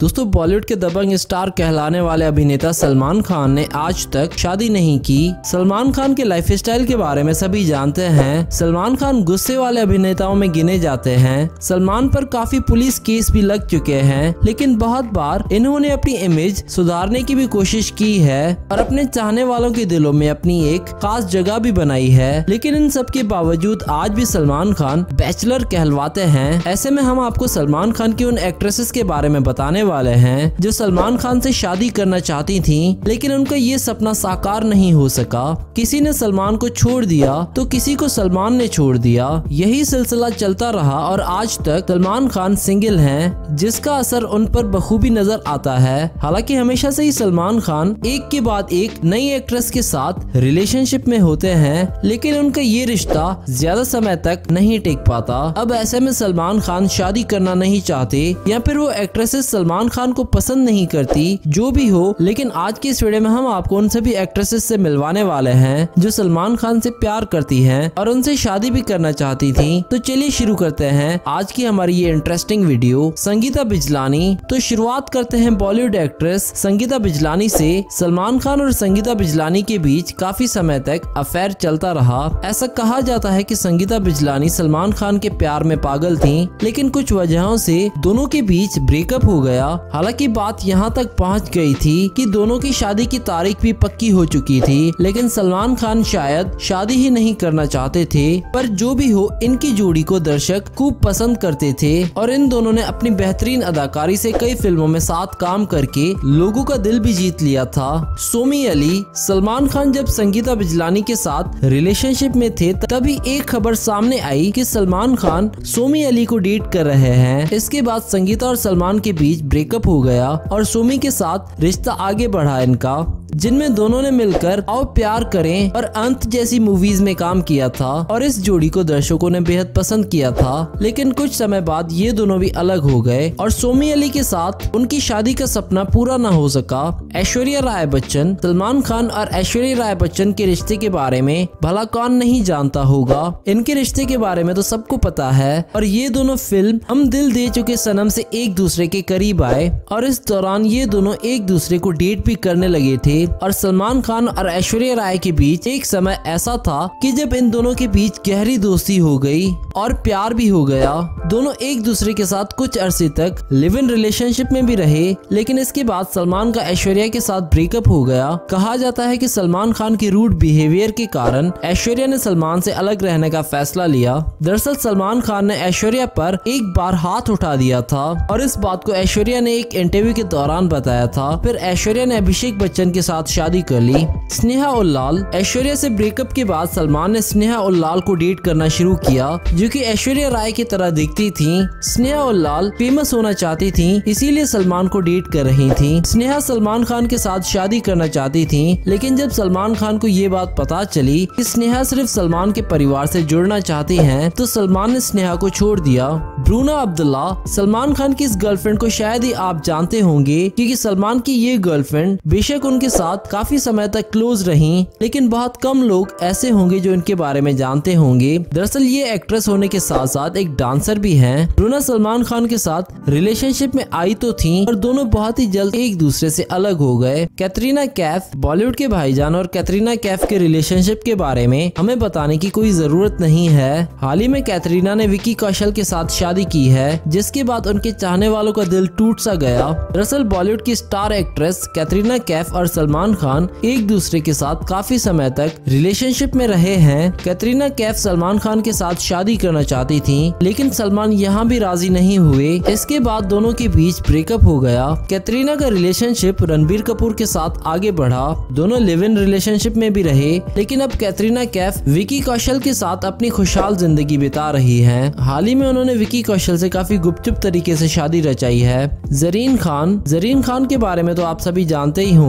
दोस्तों बॉलीवुड के दबंग स्टार कहलाने वाले अभिनेता सलमान खान ने आज तक शादी नहीं की। सलमान खान के लाइफस्टाइल के बारे में सभी जानते हैं। सलमान खान गुस्से वाले अभिनेताओं में गिने जाते हैं। सलमान पर काफी पुलिस केस भी लग चुके हैं, लेकिन बहुत बार इन्होंने अपनी इमेज सुधारने की भी कोशिश की है और अपने चाहने वालों के दिलों में अपनी एक खास जगह भी बनाई है। लेकिन इन सब के बावजूद आज भी सलमान खान बैचलर कहलवाते हैं। ऐसे में हम आपको सलमान खान की उन एक्ट्रेसेस के बारे में बताने वाले हैं जो सलमान खान से शादी करना चाहती थीं, लेकिन उनका ये सपना साकार नहीं हो सका। किसी ने सलमान को छोड़ दिया तो किसी को सलमान ने छोड़ दिया। यही सिलसिला चलता रहा और आज तक सलमान खान सिंगल हैं, जिसका असर उन पर बखूबी नजर आता है। हालांकि हमेशा से ही सलमान खान एक के बाद एक नई एक्ट्रेस के साथ रिलेशनशिप में होते हैं, लेकिन उनका ये रिश्ता ज्यादा समय तक नहीं टिक पाता। अब ऐसे में सलमान खान शादी करना नहीं चाहते या फिर वो एक्ट्रेसेस सलमान खान को पसंद नहीं करती। जो भी हो, लेकिन आज की इस वीडियो में हम आपको उन सभी एक्ट्रेसेस से मिलवाने वाले हैं जो सलमान खान से प्यार करती हैं और उनसे शादी भी करना चाहती थी। तो चलिए शुरू करते हैं आज की हमारी ये इंटरेस्टिंग वीडियो। संगीता बिजलानी। तो शुरुआत करते हैं बॉलीवुड एक्ट्रेस संगीता बिजलानी से। सलमान खान और संगीता बिजलानी के बीच काफी समय तक अफेयर चलता रहा। ऐसा कहा जाता है कि संगीता बिजलानी सलमान खान के प्यार में पागल थी, लेकिन कुछ वजहों से दोनों के बीच ब्रेकअप हो गया। हालांकि बात यहाँ तक पहुँच गई थी कि दोनों की शादी की तारीख भी पक्की हो चुकी थी, लेकिन सलमान खान शायद शादी ही नहीं करना चाहते थे। पर जो भी हो, इनकी जोड़ी को दर्शक खूब पसंद करते थे और इन दोनों ने अपनी बेहतरीन अदाकारी से कई फिल्मों में साथ काम करके लोगों का दिल भी जीत लिया था। सोमी अली। सलमान खान जब संगीता बिजलानी के साथ रिलेशनशिप में थे तभी एक खबर सामने आई कि सलमान खान सोमी अली को डेट कर रहे हैं। इसके बाद संगीता और सलमान के बीच ब्रेकअप हो गया और सोमी के साथ रिश्ता आगे बढ़ा इनका, जिनमें दोनों ने मिलकर आओ प्यार करें और अंत जैसी मूवीज में काम किया था और इस जोड़ी को दर्शकों ने बेहद पसंद किया था। लेकिन कुछ समय बाद ये दोनों भी अलग हो गए और सोमी अली के साथ उनकी शादी का सपना पूरा न हो सका। ऐश्वर्या राय बच्चन। सलमान खान और ऐश्वर्या राय बच्चन के रिश्ते के बारे में भला कौन नहीं जानता होगा। इनके रिश्ते के बारे में तो सबको पता है और ये दोनों फिल्म हम दिल दे चुके सनम से एक दूसरे के करीब आए और इस दौरान ये दोनों एक दूसरे को डेट भी करने लगे थे। और सलमान खान और ऐश्वर्या राय के बीच एक समय ऐसा था कि जब इन दोनों के बीच गहरी दोस्ती हो गई और प्यार भी हो गया। दोनों एक दूसरे के साथ कुछ अरसे तक लिव इन रिलेशनशिप में भी रहे, लेकिन इसके बाद सलमान का ऐश्वर्या के साथ ब्रेकअप हो गया। कहा जाता है कि सलमान खान के रूड बिहेवियर के कारण ऐश्वर्या ने सलमान से अलग रहने का फैसला लिया। दरअसल सलमान खान ने ऐश्वर्या पर एक बार हाथ उठा दिया था और इस बात को ऐश्वर्या ने एक इंटरव्यू के दौरान बताया था। फिर ऐश्वर्या ने अभिषेक बच्चन के साथ शादी कर ली। स्नेहा उल्लाल। ऐश्वर्या से ब्रेकअप के बाद सलमान ने स्नेहा उल्लाल को डेट करना शुरू किया, जो कि ऐश्वर्या राय की तरह दिखती थी। स्नेहा उल्लाल फेमस होना चाहती थी, इसीलिए सलमान को डेट कर रही थी। स्नेहा सलमान खान के साथ शादी करना चाहती थी, लेकिन जब सलमान खान को ये बात पता चली कि स्नेहा सिर्फ सलमान के परिवार से जुड़ना चाहती हैं, तो सलमान ने स्नेहा को छोड़ दिया। ब्रूना अब्दुल्ला। सलमान खान की इस गर्लफ्रेंड को शायद ही आप जानते होंगे, क्योंकि सलमान की ये गर्लफ्रेंड बेशक उनके साथ काफी समय तक क्लोज रही, लेकिन बहुत कम लोग ऐसे होंगे जो इनके बारे में जानते होंगे। दरअसल ये एक्ट्रेस होने के साथ साथ एक डांसर भी हैं। ब्रूना सलमान खान के साथ रिलेशनशिप में आई तो थी और दोनों बहुत ही जल्द एक दूसरे से अलग हो गए। कैटरीना कैफ। बॉलीवुड के भाईजान और कैटरीना कैफ के रिलेशनशिप के बारे में हमें बताने की कोई जरूरत नहीं है। हाल ही में कैटरीना ने विकी कौशल के साथ शादी की है, जिसके बाद उनके चाहने वालों का दिल टूट सा गया। दरअसल बॉलीवुड की स्टार एक्ट्रेस कैटरीना कैफ और सलमान खान एक दूसरे के साथ काफी समय तक रिलेशनशिप में रहे हैं। कैटरीना कैफ सलमान खान के साथ शादी करना चाहती थी, लेकिन सलमान यहाँ भी राजी नहीं हुए। इसके बाद दोनों के बीच ब्रेकअप हो गया। कैटरीना का रिलेशनशिप रणबीर कपूर के साथ आगे बढ़ा। दोनों लिव इन रिलेशनशिप में भी रहे, लेकिन अब कैटरीना कैफ विकी कौशल के साथ अपनी खुशहाल जिंदगी बिता रही है। हाल ही में उन्होंने विकी कौशल से काफी गुपचुप तरीके से शादी रचाई है। जरीन खान। जरीन खान के बारे में तो आप सभी जानते ही होंगे।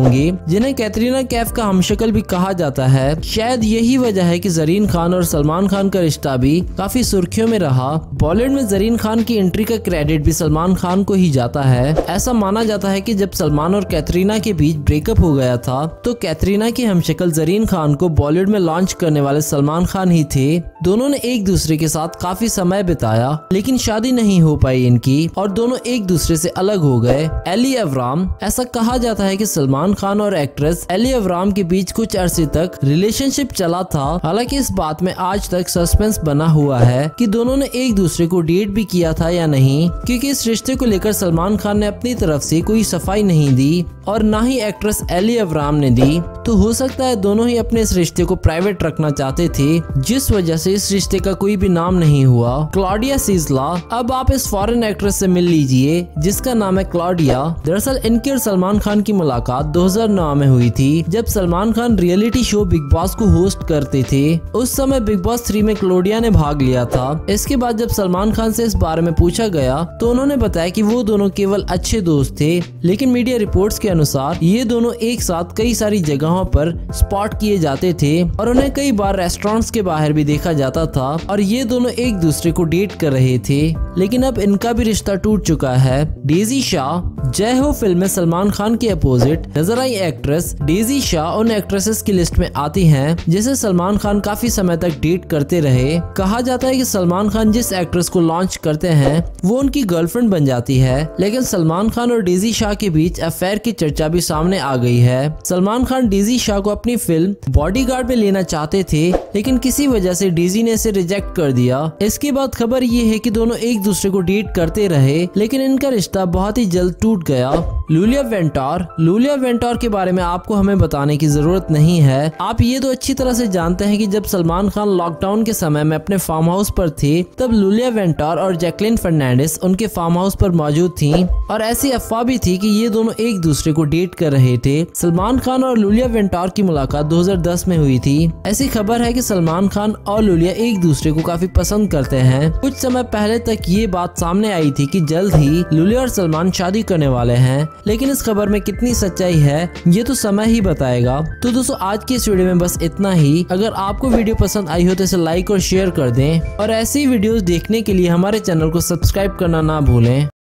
जिन्हें कैटरीना कैफ का हमशक्ल भी कहा जाता है। शायद यही वजह है कि जरीन खान और सलमान खान का रिश्ता भी काफी सुर्खियों में रहा। बॉलीवुड में जरीन खान की एंट्री का क्रेडिट भी सलमान खान को ही जाता है। ऐसा माना जाता है कि जब सलमान और कैटरीना के बीच ब्रेकअप हो गया था तो कैटरीना की हमशक्ल जरीन खान को बॉलीवुड में लॉन्च करने वाले सलमान खान ही थे। दोनों ने एक दूसरे के साथ काफी समय बिताया, लेकिन शादी नहीं हो पाई इनकी और दोनों एक दूसरे से अलग हो गए। एली अवराम, ऐसा कहा जाता है कि सलमान खान और एक्ट्रेस एली अवराम के बीच कुछ अरसे तक रिलेशनशिप चला था। हालांकि इस बात में आज तक सस्पेंस बना हुआ है कि दोनों ने एक दूसरे को डेट भी किया था या नहीं, क्योंकि इस रिश्ते को लेकर सलमान खान ने अपनी तरफ से कोई सफाई नहीं दी और ना ही एक्ट्रेस एली अवराम ने दी। तो हो सकता है दोनों ही अपने इस रिश्ते को प्राइवेट रखना चाहते थे, जिस वजह से इस रिश्ते का कोई भी नाम नहीं हुआ। क्लॉडिया सीजला, अब आप इस फॉरेन एक्ट्रेस से मिल लीजिए जिसका नाम है क्लॉडिया। दरअसल इनकी और सलमान खान की मुलाकात 2009 में हुई थी, जब Salman Khan reality show Big Boss को होस्ट करते थे। उस समय बिग बॉस 3 में क्लॉडिया ने भाग लिया था। इसके बाद जब सलमान खान से इस बारे में पूछा गया तो उन्होंने बताया कि वो दोनों केवल अच्छे दोस्त थे, लेकिन मीडिया रिपोर्ट्स के अनुसार ये दोनों एक साथ कई सारी जगहों पर स्पॉट किए जाते थे और उन्हें कई बार रेस्टोरेंट्स के बाहर भी देखा जाता था और ये दोनों एक दूसरे को डेट कर रहे थे। लेकिन अब इनका भी रिश्ता टूट चुका है। डेजी शाह, जय हो फिल्म में सलमान खान के अपोजिट नजर आई एक्ट्रेस डेजी शाह उन एक्ट्रेसेस की लिस्ट में आती हैं जिसे सलमान खान काफी समय तक डेट करते रहे। कहा जाता है कि सलमान खान जिस एक्ट्रेस को लॉन्च करते हैं वो उनकी गर्लफ्रेंड बन जाती है, लेकिन सलमान खान और डेजी शाह के बीच अफेयर की चर्चा भी सामने आ गई है। सलमान खान डेजी शाह को अपनी फिल्म बॉडीगार्ड में लेना चाहते थे, लेकिन किसी वजह से डेजी ने इसे रिजेक्ट कर दिया। इसके बाद खबर ये है कि दोनों एक दूसरे को डेट करते रहे, लेकिन इनका रिश्ता बहुत ही जल्द टूट गया। लूलिया वेंटोर के बारे में आपको हमें बताने की जरूरत नहीं है। आप ये तो अच्छी तरह से जानते हैं कि जब सलमान खान लॉकडाउन के समय में अपने फार्म हाउस पर थे, तब लूलिया वेंटोर और जैकलिन फर्नांडिस उनके फार्म हाउस पर मौजूद थीं और ऐसी अफवाह भी थी कि ये दोनों एक दूसरे को डेट कर रहे थे। सलमान खान और लूलिया वेंटोर की मुलाकात 2010 में हुई थी। ऐसी खबर है कि सलमान खान और लूलिया एक दूसरे को काफी पसंद करते हैं। कुछ समय पहले तक ये बात सामने आई थी कि जल्द ही लूलिया और सलमान शादी करने वाले हैं, लेकिन इस खबर में कितनी सच्चाई है ये तो समय ही बताएगा। तो दोस्तों आज की इस वीडियो में बस इतना ही। अगर आपको वीडियो पसंद आई हो तो इसे लाइक और शेयर कर दें और ऐसी वीडियोस देखने के लिए हमारे चैनल को सब्सक्राइब करना ना भूलें।